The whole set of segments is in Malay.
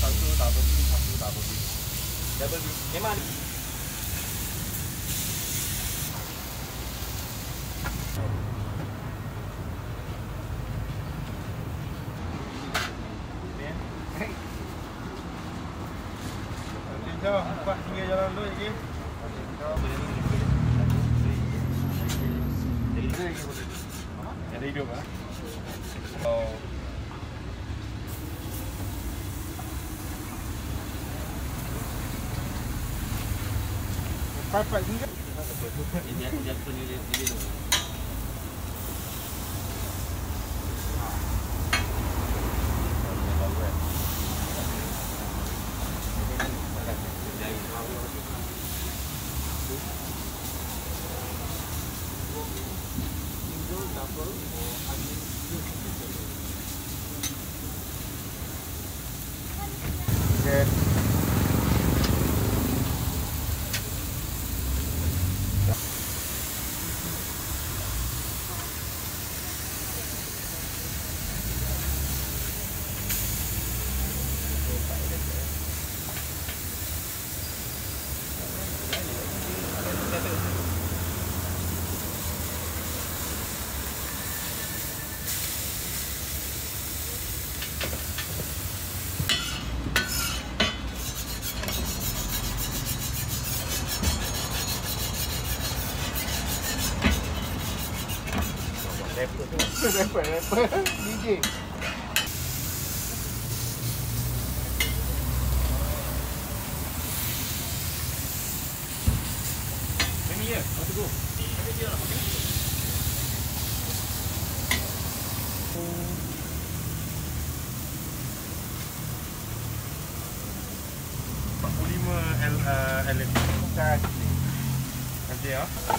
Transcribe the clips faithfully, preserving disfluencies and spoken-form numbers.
satu double B, satu double B. Double B. Memang jom, empat tiga jalan dulu lagi. ada hidup ah. Oh. Empat tinggal. Ini dia punya ini dulu. Okay. Rapper, rapper, D J. Ini ya, mau tunggu. Ini dia lah. empat puluh lima L L N. Nanti ya.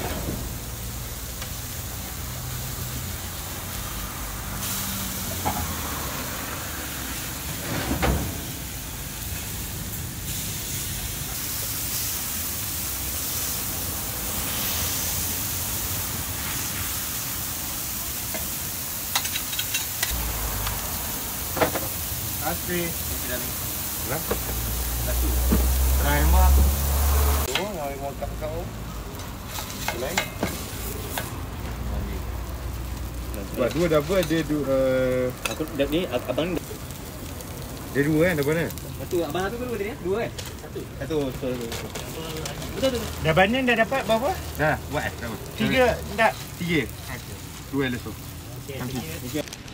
Asri. Tidak ni. Lah. Satu. Nah, emang. Oh, yang mau kat kau. Lain. Sebab dua double dia dua uh, Aku ni abang ni. dia dua kan double kan? Satu abang satu dua dia. Dua kan? Satu. Satu. Betul betul. Betul betul. Dah banding dah dapat berapa? Dah buat eh. Tiga, tak? Tiga. Dua elok. Okey.